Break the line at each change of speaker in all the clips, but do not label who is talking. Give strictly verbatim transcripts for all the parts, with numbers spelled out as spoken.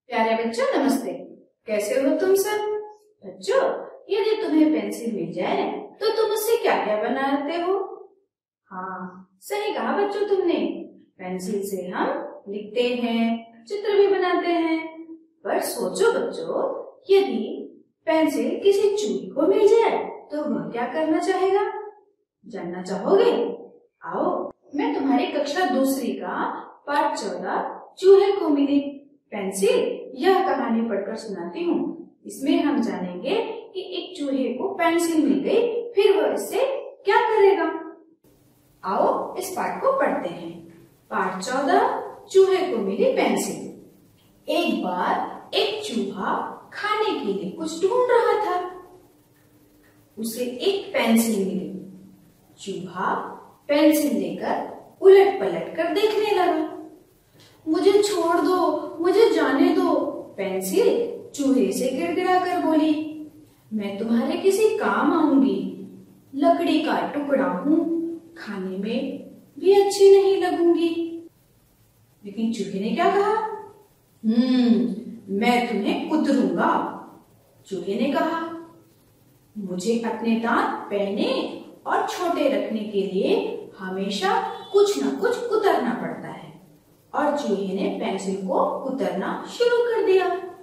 प्यारे बच्चों नमस्ते। कैसे हो तुम सब? बच्चों, यदि तुम्हें पेंसिल मिल जाए तो तुम उससे क्या क्या बनाते हो? हाँ, सही कहा बच्चों तुमने। पेंसिल से हम लिखते हैं, चित्र भी बनाते हैं। पर सोचो बच्चों, यदि पेंसिल किसी चूहे को मिल जाए तो वह क्या करना चाहेगा? जानना चाहोगे? आओ, मैं तुम्हारी कक्षा दूसरी का पाठ चौदह चूहे को मिली पेंसिल यह कहानी पढ़कर सुनाती हूँ। इसमें हम जानेंगे कि एक चूहे को पेंसिल मिल गई, फिर वह इससे क्या करेगा। आओ इस पाठ को पढ़ते हैं। पाठ चौदह, चूहे को मिली पेंसिल। एक बार एक चूहा खाने के लिए कुछ ढूंढ रहा था। उसे एक पेंसिल मिली। चूहा पेंसिल लेकर उलट पलट कर देखने लगा। मुझे छोड़ दो, मुझे जाने दो, पेंसिल चूहे से गिड़गिड़ा कर बोली। मैं तुम्हारे किसी काम आऊंगी। लकड़ी का टुकड़ा हूँ, खाने में भी अच्छी नहीं लगूंगी। लेकिन चूहे ने क्या कहा? हम्म मैं तुम्हें कुतरूंगा। चूहे ने कहा, मुझे अपने दांत पहने और छोटे रखने के लिए हमेशा कुछ न कुछ कुतरना पड़ता है। और चूहे ने पेंसिल को कुतरना शुरू कर दिया।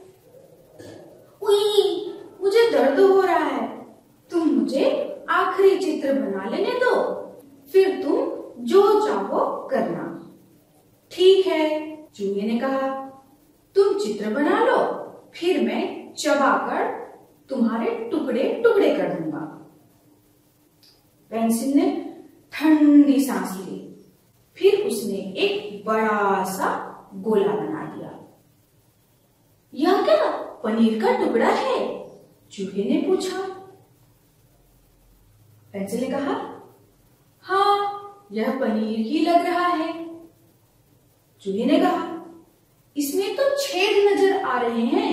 उई, मुझे दर्द हो रहा है। तुम मुझे आखिरी चित्र बना लेने दो, फिर तुम जो चाहो करना। ठीक है, चूहे ने कहा। तुम चित्र बना लो, फिर मैं चबाकर तुम्हारे टुकड़े टुकड़े कर दूंगा। पेंसिल ने ठंडी सांस ली। फिर उसने एक बड़ा सा गोला बना दिया। यह क्या पनीर का टुकड़ा है? चूहे ने पूछा। पेंसिल ने कहा, हाँ, यह पनीर ही लग रहा है। चूहे ने कहा, इसमें तो छेद नजर आ रहे हैं।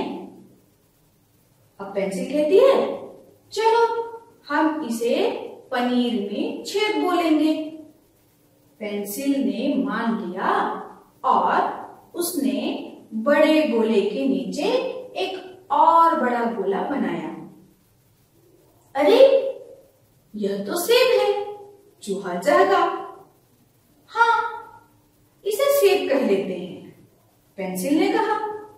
अब पेंसिल कहती है, चलो हम इसे पनीर में छेद बोलेंगे। पेंसिल ने मान लिया और उसने बड़े गोले के नीचे एक और बड़ा गोला बनाया। अरे, यह तो सेब है। चूहा जागा। हाँ, इसे सेब कह लेते हैं, पेंसिल ने कहा।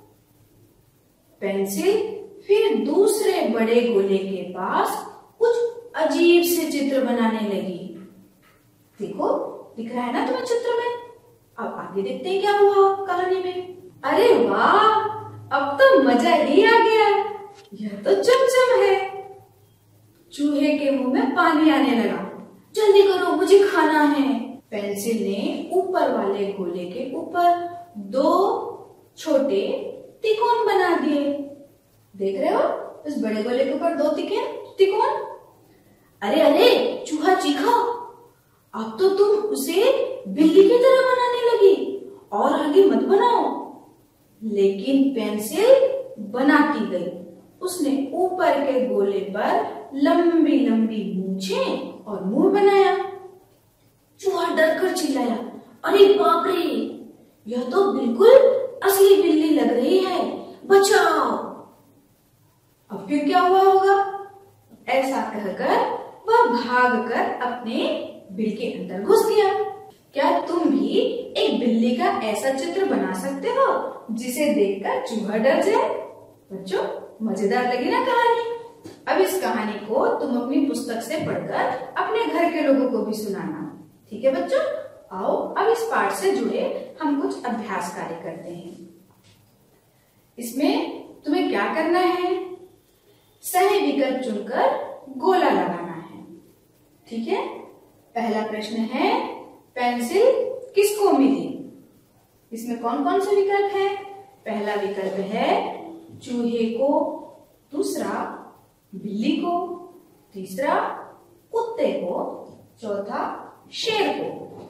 पेंसिल फिर दूसरे बड़े गोले के पास कुछ अजीब से चित्र बनाने लगी। देखो, दिख रहा है ना तुम्हें चित्र में? अब आगे देखते हैं क्या हुआ कहानी में। अरे वाह, अब तो मजा ही आ गया। यह तो चमचम है। चूहे के मुंह में पानी आने लगा। जल्दी करो, मुझे खाना है। पेंसिल ने ऊपर वाले गोले के ऊपर दो छोटे तिकोन बना दिए। देख रहे हो, इस बड़े गोले के ऊपर दो तिके तिकोन। अरे अरे, चूहा चीखा। अब तो तुम उसे बिल्ली की तरह बनाने लगी, और आगे मत बनाओ। लेकिन पेंसिल बनाती गई। उसने ऊपर के गोले पर लंबी लंबी मूंछें और मुंह बनाया। चूहा डर कर चिल्लाया, अरे बाप रे, यह तो बिल्कुल असली बिल्ली लग रही है, बचाओ। अब फिर क्या हुआ होगा? ऐसा कहकर वह भागकर अपने बिल के अंदर घुस गया। क्या तुम भी एक बिल्ली का ऐसा चित्र बना सकते हो जिसे देखकर चूहा डर जाए? बच्चों, मजेदार लगी ना कहानी? अब इस कहानी को तुम अपनी पुस्तक से पढ़कर अपने घर के लोगों को भी सुनाना। ठीक है बच्चों? आओ अब इस पाठ से जुड़े हम कुछ अभ्यास कार्य करते हैं। इसमें तुम्हें क्या करना है? सही विकल्प चुनकर गोला लगाना है। ठीक है? पहला प्रश्न है, पेंसिल किसको मिली? इसमें कौन कौन से विकल्प है? पहला विकल्प है चूहे को, दूसरा बिल्ली को, तीसरा कुत्ते को, चौथा शेर को।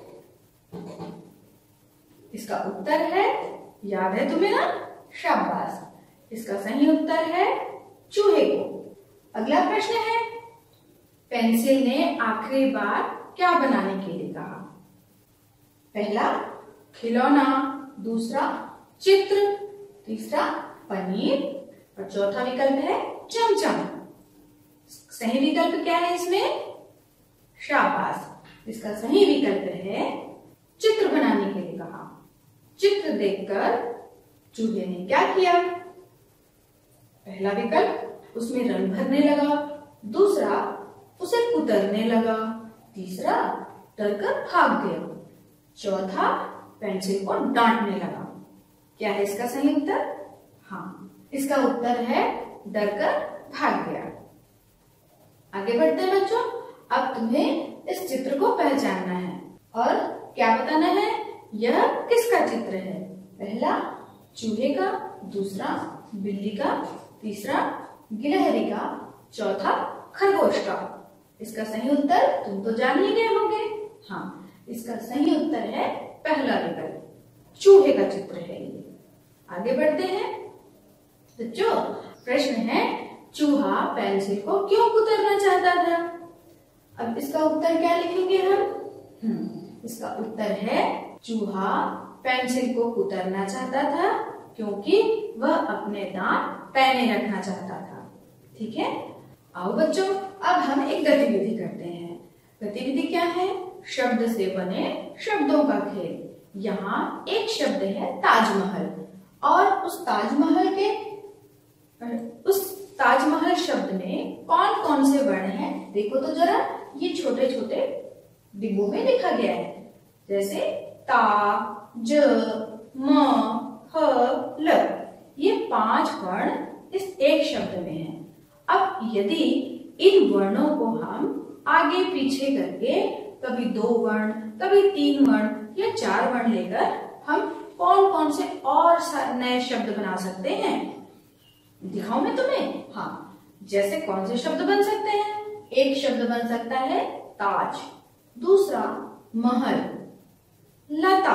इसका उत्तर है, याद है तुम्हें ना? शाबाश। इसका सही उत्तर है चूहे को। अगला प्रश्न है, पेंसिल ने आखिरी बार क्या बनाने के लिए कहा? पहला खिलौना, दूसरा चित्र, तीसरा पनीर और चौथा विकल्प है चमचम। सही विकल्प क्या है इसमें? शाबाश। इसका सही विकल्प है चित्र बनाने के लिए कहा। चित्र देखकर चूहे ने क्या किया? पहला विकल्प उसमें रंग भरने लगा, दूसरा उसे कुतरने लगा, तीसरा डरकर भाग गया, चौथा पेंसिल को डांटने लगा। क्या है इसका सही उत्तर? हाँ, इसका उत्तर है डरकर भाग गया। आगे बढ़ते हैं बच्चों। अब तुम्हें इस चित्र को पहचानना है और क्या बताना है यह किसका चित्र है। पहला चूहे का, दूसरा बिल्ली का, तीसरा गिलहरी का, चौथा खरगोश का। इसका सही उत्तर तुम तो जान ही गए होंगे। हाँ, इसका सही उत्तर है पहला विकल्प, चूहे का चित्र है ये। आगे बढ़ते हैं बच्चों। प्रश्न है चूहा पेंसिल को क्यों कुतरना चाहता था? अब इसका उत्तर क्या लिखेंगे हम? हम्म, इसका उत्तर है चूहा पेंसिल को कुतरना चाहता था क्योंकि वह अपने दांत पैने रखना चाहता था। ठीक है, आओ बच्चों अब हम एक गतिविधि करते हैं। गतिविधि क्या है? शब्द से बने शब्दों का खेल। यहाँ एक शब्द है ताजमहल और उस ताजमहल के उस ताजमहल शब्द में कौन कौन से वर्ण हैं देखो तो जरा। ये छोटे छोटे डिब्बों में लिखा गया है, जैसे ता, ज, म, ह, ल। ये पांच वर्ण इस एक शब्द में हैं। अब यदि इन वर्णों को हम आगे पीछे करके कभी दो वर्ण, कभी तीन वर्ण या चार वर्ण लेकर हम कौन कौन से और नए शब्द बना सकते हैं दिखाऊं मैं तुम्हें। हाँ, जैसे कौन से शब्द बन सकते हैं? एक शब्द बन सकता है ताज, दूसरा महल, लता,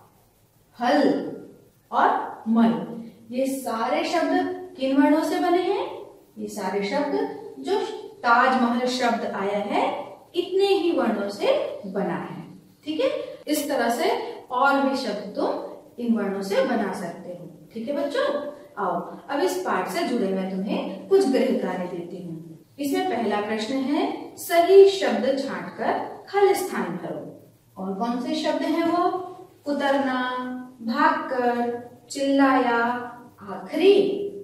हल और मल। ये सारे शब्द किन वर्णों से बने हैं? ये सारे शब्द जो ताजमहल शब्द आया है इतने ही वर्णों से बना है। ठीक है, इस तरह से और भी शब्द तुम इन वर्णों से बना सकते हो। ठीक है बच्चों, आओ अब इस पाठ से जुड़े मैं तुम्हें कुछ गृह कार्य देती हूँ। इसमें पहला प्रश्न है सही शब्द छांटकर खाली स्थान भरो। कौन कौन से शब्द हैं वो? कुतरना, भागकर, चिल्लाया, आखिरी,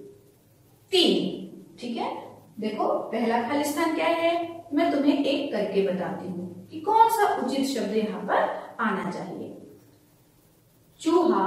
तीन। ठीक है, देखो पहला खाली स्थान क्या है मैं तुम्हें एक करके बताती हूँ कि कौन सा उचित शब्द यहाँ पर आना चाहिए। चूहा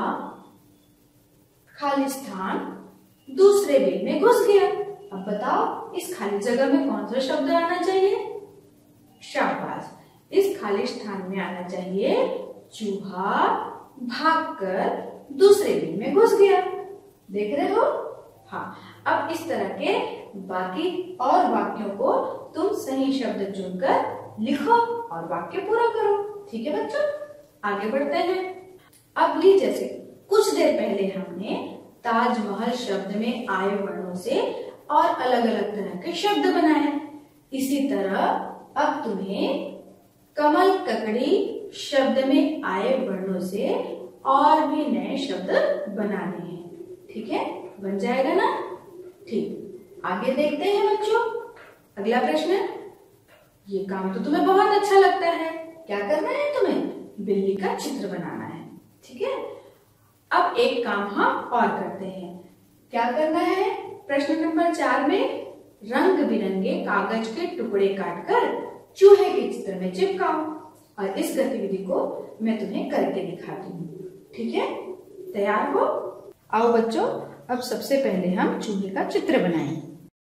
खाली स्थान दूसरे बिल में घुस गया। अब बताओ इस खाली जगह में कौन सा शब्द आना चाहिए? शाबाश, इस खाली स्थान में आना चाहिए चूहा भागकर दूसरे बिल में घुस गया। देख रहे हो? हाँ, अब इस तरह के बाकी और वाक्यों को तुम सही शब्द चुनकर लिखो और वाक्य पूरा करो। ठीक है बच्चों, आगे बढ़ते हैं। अब ली जैसे कुछ देर पहले हमने ताजमहल शब्द में आए वर्णों से और अलग अलग तरह के शब्द बनाए, इसी तरह अब तुम्हें कमल ककड़ी शब्द में आए वर्णों से और भी नए शब्द बनाने हैं। ठीक है, बन जाएगा ना? ठीक, आगे देखते हैं बच्चों। अगला प्रश्न, ये काम तो तुम्हें बहुत अच्छा लगता है। क्या करना है तुम्हें? बिल्ली का चित्र बनाना है। ठीक है, अब एक काम हम और करते हैं। क्या करना है? प्रश्न नंबर चार में रंग बिरंगे कागज के टुकड़े काटकर चूहे के चित्र में चिपकाओ और इस गतिविधि को मैं तुम्हें करके दिखाती हूँ। ठीक है, तैयार हो? आओ बच्चों, अब सबसे पहले हम चूहे का चित्र बनाएं।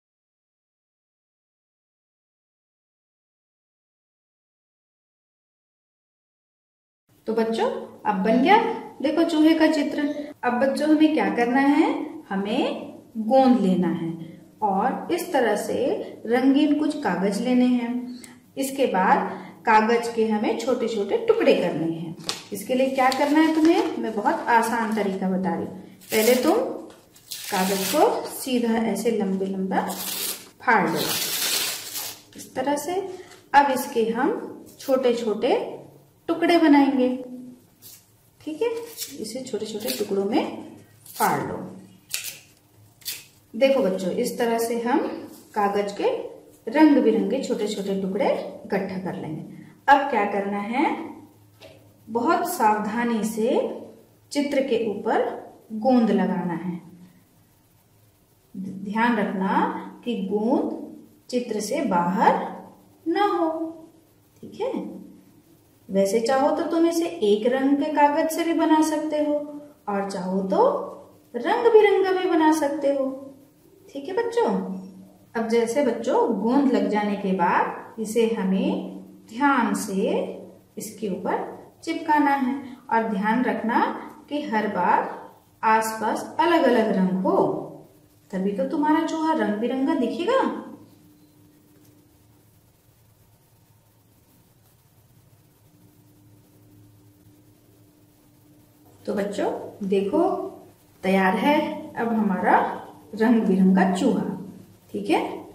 तो बच्चों अब बन गया, देखो चूहे का चित्र। अब बच्चों हमें क्या करना है? हमें गोंद लेना है और इस तरह से रंगीन कुछ कागज लेने हैं। इसके बाद कागज के हमें छोटे छोटे टुकड़े करने हैं। इसके लिए क्या करना है तुम्हें, मैं बहुत आसान तरीका बता रही हूँ। पहले तुम कागज को सीधा ऐसे लंबे लंबा फाड़ लो इस तरह से। अब इसके हम छोटे छोटे टुकड़े बनाएंगे। ठीक है, इसे छोटे छोटे टुकड़ों में फाड़ लो। देखो बच्चों, इस तरह से हम कागज के रंग बिरंगे छोटे छोटे टुकड़े इकट्ठा कर लेंगे। अब क्या करना है, बहुत सावधानी से चित्र के ऊपर गोंद लगाना है। ध्यान रखना कि गोंद चित्र से बाहर ना हो, ठीक है। वैसे चाहो तो तुम इसे एक रंग के कागज से भी बना सकते हो और चाहो तो रंग बिरंगा भी बना सकते हो, ठीक है बच्चों। अब जैसे बच्चों गोंद लग जाने के बाद इसे हमें ध्यान से इसके ऊपर चिपकाना है और ध्यान रखना कि हर बार आसपास अलग अलग रंग हो, तभी तो तुम्हारा चूहा रंग बिरंगा दिखेगा। तो बच्चों देखो, तैयार है अब हमारा रंग बिरंगा चूहा, ठीक है।